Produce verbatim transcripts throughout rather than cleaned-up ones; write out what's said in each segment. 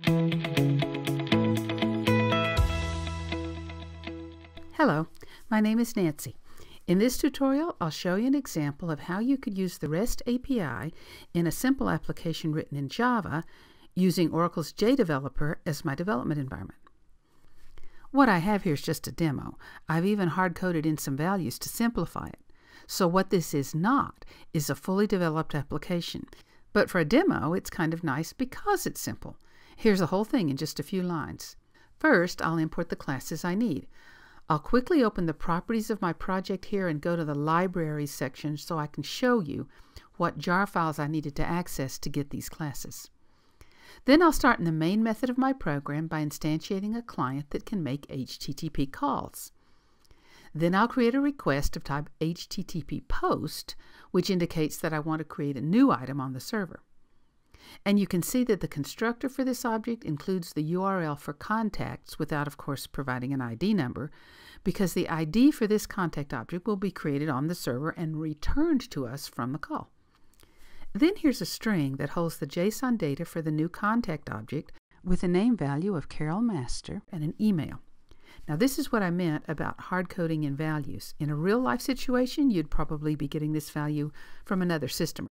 Hello, my name is Nancy. In this tutorial, I'll show you an example of how you could use the REST A P I in a simple application written in Java using Oracle's JDeveloper as my development environment. What I have here is just a demo. I've even hard-coded in some values to simplify it. So what this is not is a fully developed application. But for a demo, it's kind of nice because it's simple. Here's the whole thing in just a few lines. First, I'll import the classes I need. I'll quickly open the properties of my project here and go to the libraries section so I can show you what jar files I needed to access to get these classes. Then I'll start in the main method of my program by instantiating a client that can make H T T P calls. Then I'll create a request of type H T T P post, which indicates that I want to create a new item on the server. And you can see that the constructor for this object includes the U R L for contacts without, of course, providing an I D number, because the I D for this contact object will be created on the server and returned to us from the call. Then here's a string that holds the JSON data for the new contact object with a name value of Carol Master and an email. Now this is what I meant about hard coding in values. In a real life situation, you'd probably be getting this value from another system.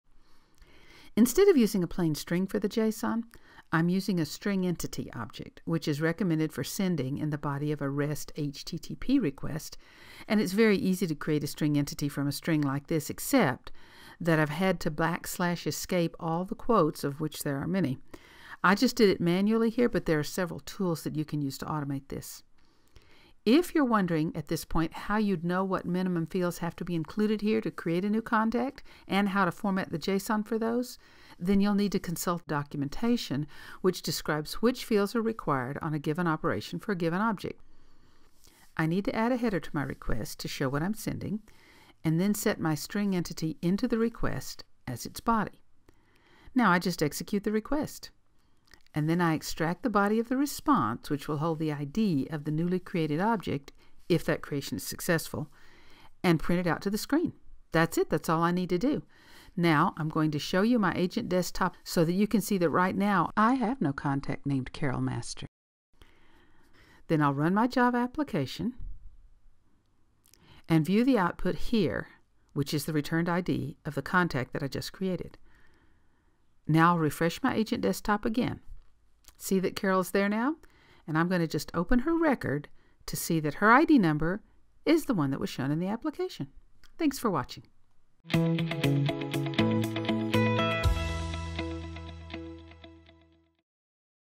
Instead of using a plain string for the JSON, I'm using a string entity object, which is recommended for sending in the body of a REST H T T P request, and it's very easy to create a string entity from a string like this, except that I've had to backslash escape all the quotes, of which there are many. I just did it manually here, but there are several tools that you can use to automate this. If you're wondering at this point how you'd know what minimum fields have to be included here to create a new contact and how to format the JSON for those, then you'll need to consult documentation which describes which fields are required on a given operation for a given object. I need to add a header to my request to show what I'm sending, and then set my string entity into the request as its body. Now I just execute the request. And then I extract the body of the response, which will hold the I D of the newly created object, if that creation is successful, and print it out to the screen. That's it. That's all I need to do. Now I'm going to show you my agent desktop so that you can see that right now I have no contact named Carol Master. Then I'll run my Java application and view the output here, which is the returned I D of the contact that I just created. Now I'll refresh my agent desktop again. See that Carol's there now? And I'm going to just open her record to see that her I D number is the one that was shown in the application. Thanks for watching.